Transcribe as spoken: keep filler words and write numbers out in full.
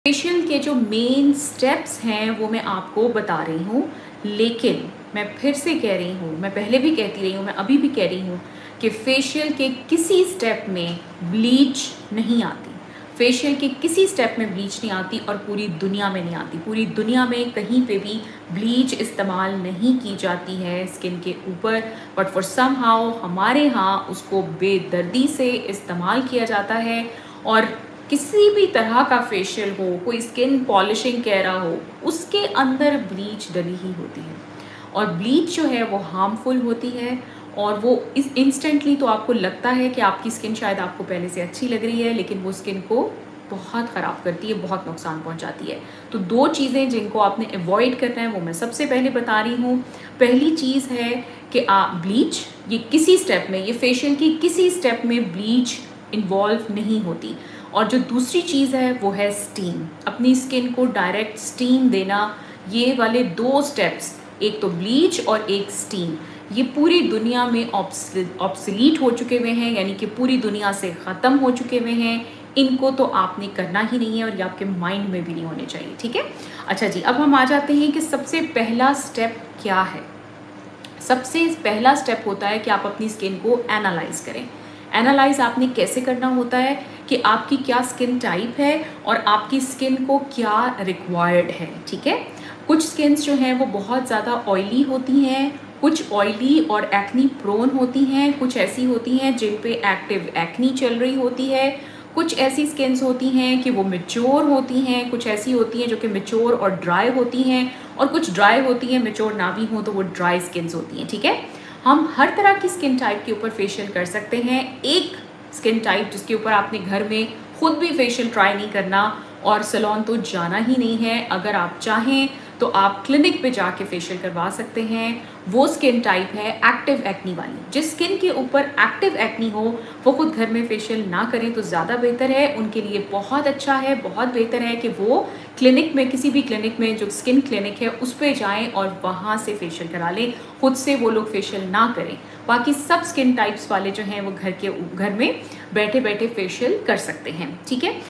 Facial के जो main steps हैं वो मैं आपको बता रही हूँ, लेकिन मैं फिर से कह रही हूँ, मैं पहले भी कहती रही हूँ, मैं अभी भी कह रही हूँ कि फेशियल के किसी स्टेप में ब्लीच नहीं आती। फेशियल के किसी स्टेप में ब्लीच नहीं आती और पूरी दुनिया में नहीं आती। पूरी दुनिया में कहीं पे भी ब्लीच इस्तेमाल नहीं की जाती है स्किन के ऊपर, बट फॉर सम हाउ हमारे यहाँ उसको बेदर्दी से इस्तेमाल किया जाता है। और किसी भी तरह का फेशियल हो, कोई स्किन पॉलिशिंग कह रहा हो, उसके अंदर ब्लीच डली ही होती है। और ब्लीच जो है वो हार्मफुल होती है और वो इस इंस्टेंटली तो आपको लगता है कि आपकी स्किन शायद आपको पहले से अच्छी लग रही है, लेकिन वो स्किन को बहुत ख़राब करती है, बहुत नुकसान पहुंचाती है। तो दो चीज़ें जिनको आपने अवॉइड करना है वो मैं सबसे पहले बता रही हूँ। पहली चीज़ है कि आप ब्लीच, ये किसी स्टेप में, ये फेशियल की किसी स्टेप में ब्लीच इन्वॉल्व नहीं होती। और जो दूसरी चीज़ है वो है स्टीम। अपनी स्किन को डायरेक्ट स्टीम देना, ये वाले दो स्टेप्स, एक तो ब्लीच और एक स्टीम, ये पूरी दुनिया में ऑब्सलीट हो चुके हुए हैं, यानी कि पूरी दुनिया से ख़त्म हो चुके हुए हैं। इनको तो आपने करना ही नहीं है और ये आपके माइंड में भी नहीं होने चाहिए, ठीक है। अच्छा जी, अब हम आ जाते हैं कि सबसे पहला स्टेप क्या है। सबसे पहला स्टेप होता है कि आप अपनी स्किन को एनालाइज करें। एनालाइज आपने कैसे करना होता है कि आपकी क्या स्किन टाइप है और आपकी स्किन को क्या रिक्वायर्ड है, ठीक है। कुछ स्किन्स जो हैं वो बहुत ज़्यादा ऑयली होती हैं, कुछ ऑयली और एक्नी प्रोन होती हैं, कुछ ऐसी होती हैं जिन पे एक्टिव एक्नी चल रही होती है, कुछ ऐसी स्किन्स होती हैं कि वो मैच्योर होती हैं, कुछ ऐसी होती हैं जो कि मैच्योर और ड्राई होती हैं, और कुछ ड्राई होती हैं, मैच्योर ना भी हो तो वो ड्राई स्किन्स होती हैं, ठीक है। हम हर तरह की स्किन टाइप के ऊपर फेशियल कर सकते हैं। एक स्किन टाइप जिसके ऊपर आपने घर में खुद भी फेशियल ट्राई नहीं करना और सैलून तो जाना ही नहीं है, अगर आप चाहें तो आप क्लिनिक पे जाके फेशियल करवा सकते हैं। वो स्किन टाइप है एक्टिव एक्नी वाली। जिस स्किन के ऊपर एक्टिव एक्नी हो वो खुद घर में फेशियल ना करें तो ज़्यादा बेहतर है, उनके लिए बहुत अच्छा है, बहुत बेहतर है कि वो क्लिनिक में, किसी भी क्लिनिक में जो स्किन क्लिनिक है उस पर जाएँ और वहाँ से फेशियल करा लें। खुद से वो लोग फेशियल ना करें। बाकी सब स्किन टाइप्स वाले जो हैं वो घर के घर में बैठे बैठे फेशियल कर सकते हैं, ठीक है।